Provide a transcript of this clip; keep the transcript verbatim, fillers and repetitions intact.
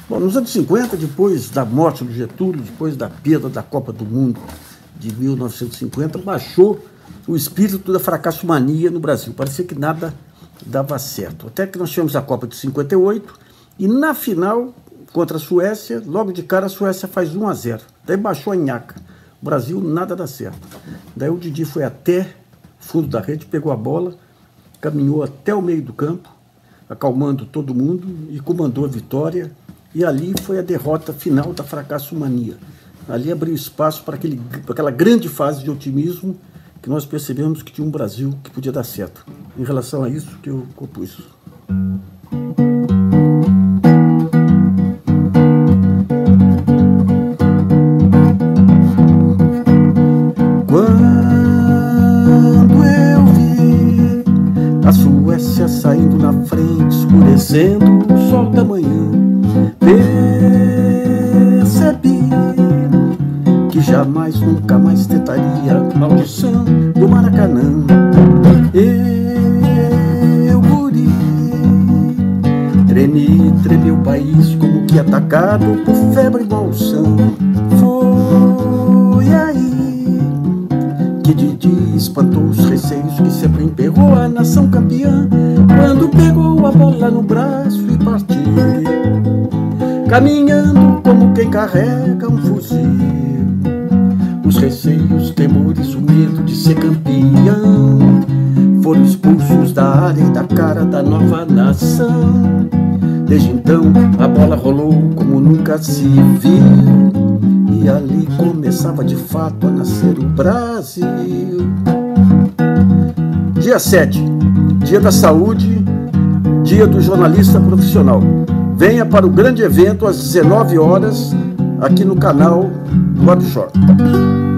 Bom, nos anos cinquenta, depois da morte do Getúlio, depois da perda da Copa do Mundo de mil novecentos e cinquenta, baixou o espírito da fracassomania no Brasil. Parecia que nada dava certo. Até que nós tivemos a Copa de cinquenta e oito e na final, contra a Suécia, logo de cara a Suécia faz um a zero. Daí baixou a nhaca. O Brasil nada dá certo. Daí o Didi foi até o fundo da rede, pegou a bola, caminhou até o meio do campo, acalmando todo mundo e comandou a vitória. E ali foi a derrota final da fracassomania. Ali abriu espaço para, aquele, para aquela grande fase de otimismo que nós percebemos que tinha um Brasil que podia dar certo. Em relação a isso que eu compus. Quando eu vi a Suécia saindo na frente, escurecendo o sol da manhã, percebi que jamais, nunca mais tentaria a maldição do Maracanã. Eu, guri, tremi, tremi o país como que atacado por febre e maldição. Foi aí que Didi espantou os receios que sempre emperrou a nação campeã, quando pegou a bola no braço e partiu, caminhando como quem carrega um fuzil. Os receios, temores, o medo de ser campeão foram expulsos da área e da cara da nova nação. Desde então a bola rolou como nunca se viu, e ali começava de fato a nascer o Brasil. Dia sete, dia da saúde, dia do jornalista profissional. Venha para o grande evento às dezenove horas, aqui no canal do Webshore.